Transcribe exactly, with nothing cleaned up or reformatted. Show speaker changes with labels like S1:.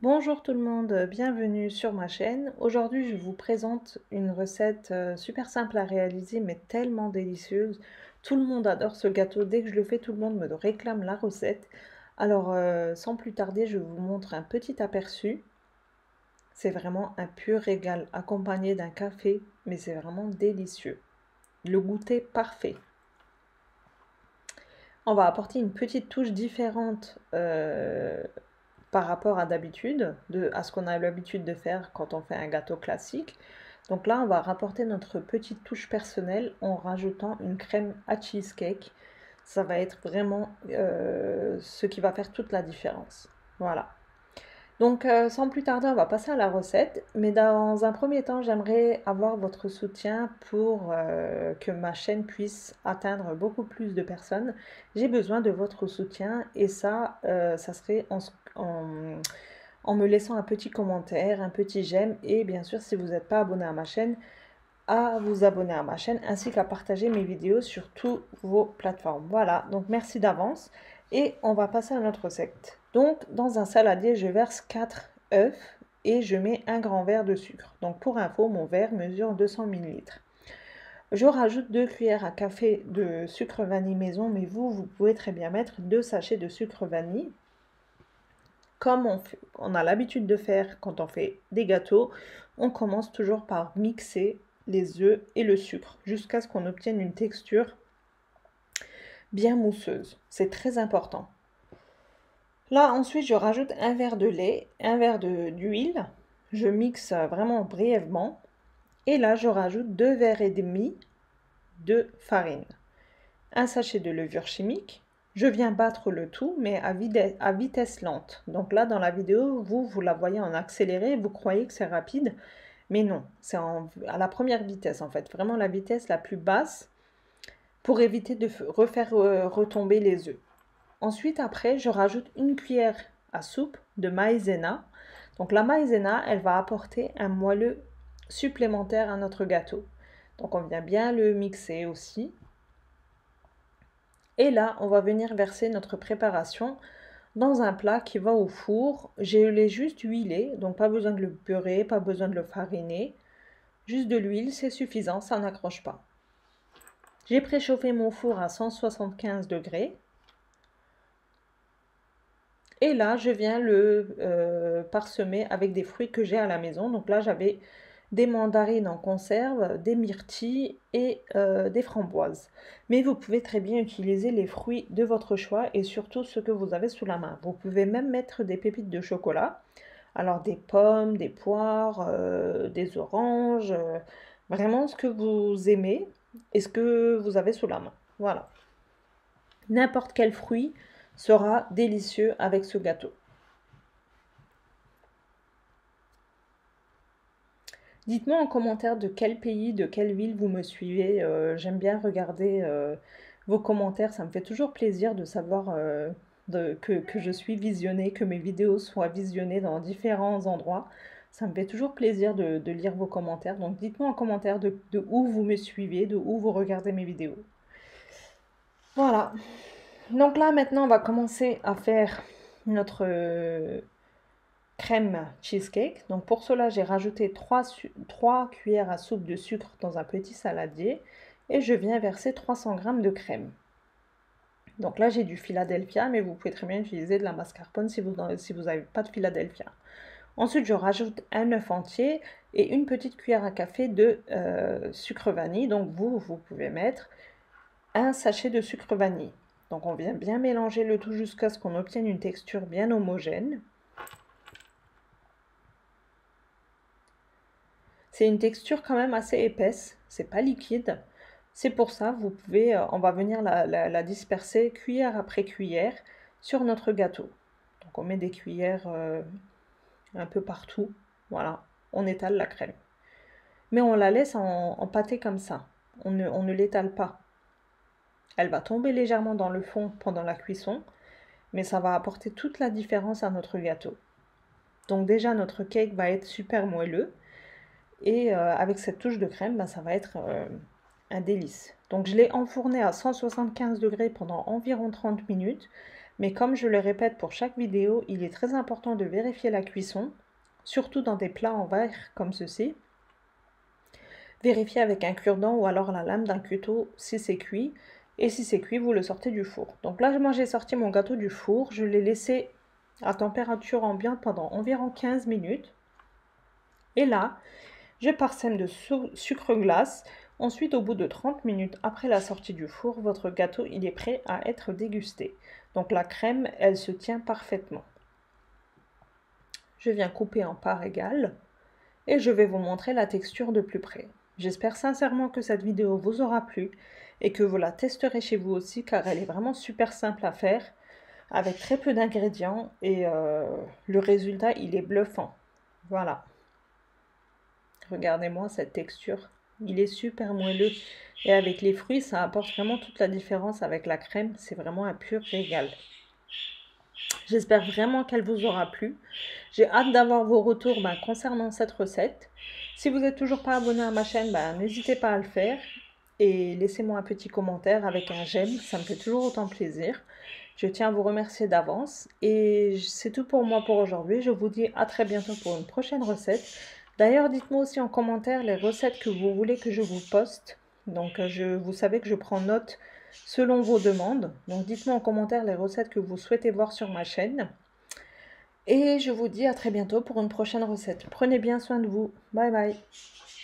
S1: Bonjour tout le monde, bienvenue sur ma chaîne. Aujourd'hui, je vous présente une recette euh, super simple à réaliser, mais tellement délicieuse. Tout le monde adore ce gâteau. Dès que je le fais, tout le monde me réclame la recette. Alors, euh, sans plus tarder, je vous montre un petit aperçu. C'est vraiment un pur régal, accompagné d'un café, mais c'est vraiment délicieux. Le goûter parfait. On va apporter une petite touche différente euh, par rapport à d'habitude, à ce qu'on a l'habitude de faire quand on fait un gâteau classique. Donc là, on va rapporter notre petite touche personnelle en rajoutant une crème à cheesecake. Ça va être vraiment euh, ce qui va faire toute la différence. Voilà. Donc euh, sans plus tarder, on va passer à la recette. Mais dans un premier temps, j'aimerais avoir votre soutien pour euh, que ma chaîne puisse atteindre beaucoup plus de personnes. J'ai besoin de votre soutien et ça, euh, ça serait en, en, en me laissant un petit commentaire, un petit j'aime et bien sûr, si vous n'êtes pas abonné à ma chaîne, à vous abonner à ma chaîne ainsi qu'à partager mes vidéos sur toutes vos plateformes. Voilà, donc merci d'avance et on va passer à notre recette. Donc dans un saladier, je verse quatre œufs et je mets un grand verre de sucre. Donc pour info, mon verre mesure deux cents millilitres. Je rajoute deux cuillères à café de sucre vanille maison, mais vous, vous pouvez très bien mettre deux sachets de sucre vanille. Comme on, fait, on a l'habitude de faire quand on fait des gâteaux, on commence toujours par mixer les œufs et le sucre jusqu'à ce qu'on obtienne une texture bien mousseuse. C'est très important. Là, ensuite, je rajoute un verre de lait, un verre d'huile. Je mixe vraiment brièvement. Et là, je rajoute deux verres et demi de farine, un sachet de levure chimique. Je viens battre le tout, mais à, vitesse, à vitesse lente. Donc là, dans la vidéo, vous, vous la voyez en accéléré, vous croyez que c'est rapide, mais non, c'est à la première vitesse en fait, vraiment la vitesse la plus basse pour éviter de refaire euh, retomber les œufs. Ensuite, après, je rajoute une cuillère à soupe de maïzena. Donc la maïzena, elle va apporter un moelleux supplémentaire à notre gâteau. Donc on vient bien le mixer aussi. Et là, on va venir verser notre préparation dans un plat qui va au four. Je l'ai juste huilé, donc pas besoin de le beurrer, pas besoin de le fariner. Juste de l'huile, c'est suffisant, ça n'accroche pas. J'ai préchauffé mon four à cent soixante-quinze degrés. Et là, je viens le euh, parsemer avec des fruits que j'ai à la maison. Donc là, j'avais des mandarines en conserve, des myrtilles et euh, des framboises. Mais vous pouvez très bien utiliser les fruits de votre choix et surtout ceux que vous avez sous la main. Vous pouvez même mettre des pépites de chocolat. Alors des pommes, des poires, euh, des oranges, euh, vraiment ce que vous aimez et ce que vous avez sous la main. Voilà. N'importe quel fruit sera délicieux avec ce gâteau. Dites-moi en commentaire de quel pays, de quelle ville vous me suivez. Euh, j'aime bien regarder euh, vos commentaires. Ça me fait toujours plaisir de savoir euh, de, que, que je suis visionnée, que mes vidéos soient visionnées dans différents endroits. Ça me fait toujours plaisir de, de lire vos commentaires. Donc dites-moi en commentaire de, de où vous me suivez, de où vous regardez mes vidéos. Voilà. Donc là maintenant on va commencer à faire notre euh, crème cheesecake. Donc pour cela, j'ai rajouté trois, trois cuillères à soupe de sucre dans un petit saladier et je viens verser trois cents grammes de crème. Donc là, j'ai du Philadelphia, mais vous pouvez très bien utiliser de la mascarpone si vous si vous n'avez pas de Philadelphia. Ensuite, je rajoute un œuf entier et une petite cuillère à café de euh, sucre vanille. Donc vous, vous pouvez mettre un sachet de sucre vanille. Donc on vient bien mélanger le tout jusqu'à ce qu'on obtienne une texture bien homogène. C'est une texture quand même assez épaisse, c'est pas liquide. C'est pour ça, vous pouvez, euh, on va venir la, la, la, disperser cuillère après cuillère sur notre gâteau. Donc on met des cuillères euh, un peu partout, voilà, on étale la crème. Mais on la laisse en, en pâté comme ça, on ne, on ne l'étale pas. Elle va tomber légèrement dans le fond pendant la cuisson, mais ça va apporter toute la différence à notre gâteau. Donc déjà, notre cake va être super moelleux. Et euh, avec cette touche de crème, bah, ça va être euh, un délice. Donc je l'ai enfourné à cent soixante-quinze degrés pendant environ trente minutes. Mais comme je le répète pour chaque vidéo, il est très important de vérifier la cuisson, surtout dans des plats en verre comme ceci. Vérifiez avec un cure-dent ou alors la lame d'un couteau si c'est cuit. Et si c'est cuit, vous le sortez du four. Donc là, moi j'ai sorti mon gâteau du four. Je l'ai laissé à température ambiante pendant environ quinze minutes. Et là, je parsème de sucre glace. Ensuite, au bout de trente minutes après la sortie du four, votre gâteau il est prêt à être dégusté. Donc la crème, elle se tient parfaitement. Je viens couper en parts égales et je vais vous montrer la texture de plus près. J'espère sincèrement que cette vidéo vous aura plu et que vous la testerez chez vous aussi car elle est vraiment super simple à faire avec très peu d'ingrédients et euh, le résultat il est bluffant. Voilà. Regardez-moi cette texture. Il est super moelleux et avec les fruits ça apporte vraiment toute la différence avec la crème. C'est vraiment un pur régal. J'espère vraiment qu'elle vous aura plu. J'ai hâte d'avoir vos retours bah, concernant cette recette. Si vous n'êtes toujours pas abonné à ma chaîne, bah, n'hésitez pas à le faire. Et laissez-moi un petit commentaire avec un j'aime, ça me fait toujours autant plaisir. Je tiens à vous remercier d'avance. Et c'est tout pour moi pour aujourd'hui. Je vous dis à très bientôt pour une prochaine recette. D'ailleurs, dites-moi aussi en commentaire les recettes que vous voulez que je vous poste. Donc, je, vous savez que je prends note selon vos demandes. Donc, dites-moi en commentaire les recettes que vous souhaitez voir sur ma chaîne. Et je vous dis à très bientôt pour une prochaine recette. Prenez bien soin de vous. Bye bye.